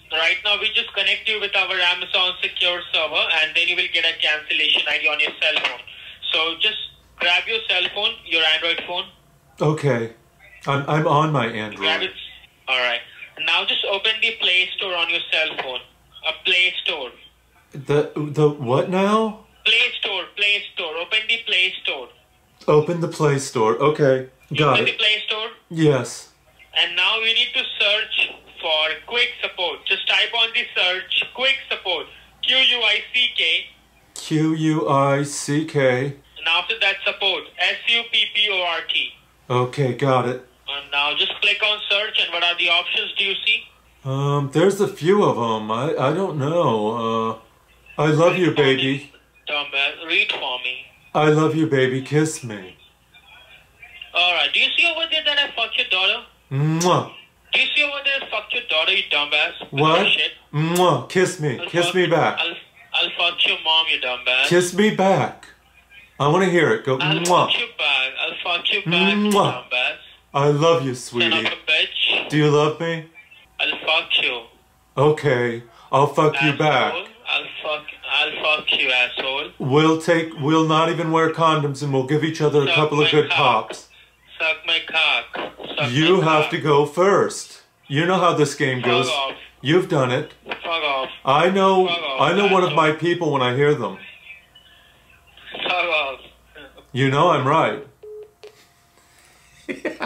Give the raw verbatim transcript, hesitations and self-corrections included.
Right now, we just connect you with our Amazon secure server, and then you will get a cancellation I D on your cell phone. So just grab your cell phone, your Android phone. Okay. I'm, I'm on my Android. Grab it. Alright. Now just open the Play Store on your cell phone. A Play Store. The, the what now? Play Store, Play Store. Open the Play Store. Open the Play Store. Okay. Got Open it. the Play Store. Yes. And now we need to search for Quick Support. Just type on the search Quick Support. Q U I C K. Q U I C K. And after that, support. S U P P O R T. Okay, got it. And now just click on search, and what are the options do you see? Um, there's a few of them. I, I don't know. Uh, I love Read you, for baby. me, Dumbass. Read for me. I love you, baby. Kiss me. Alright, do you see over there that I fucked your daughter? Mwah. Do you see over there fuck your daughter, you dumbass? With What? that Shit? Mwah. Kiss me. I'll Kiss fuck- me back. I'll, I'll fuck your mom, you dumbass. Kiss me back. I want to hear it. Go. I'll Mwah. fuck you back. I'll fuck you back, you Mwah. dumbass. I love you, Son of sweetie. a bitch. Do you love me? I'll fuck you. Okay. I'll fuck you Asshole. back. I'll fuck, I'll fuck you, asshole. We'll take. We'll not even wear condoms, and we'll give each other a Suck couple of my good cock. pops. Suck my cock. Suck You my have cock. to go first. You know how this game Fuck goes. off. You've done it. Fuck off. I know. Fuck off, I know one of asshole. my people when I hear them. Fuck off. You know I'm right.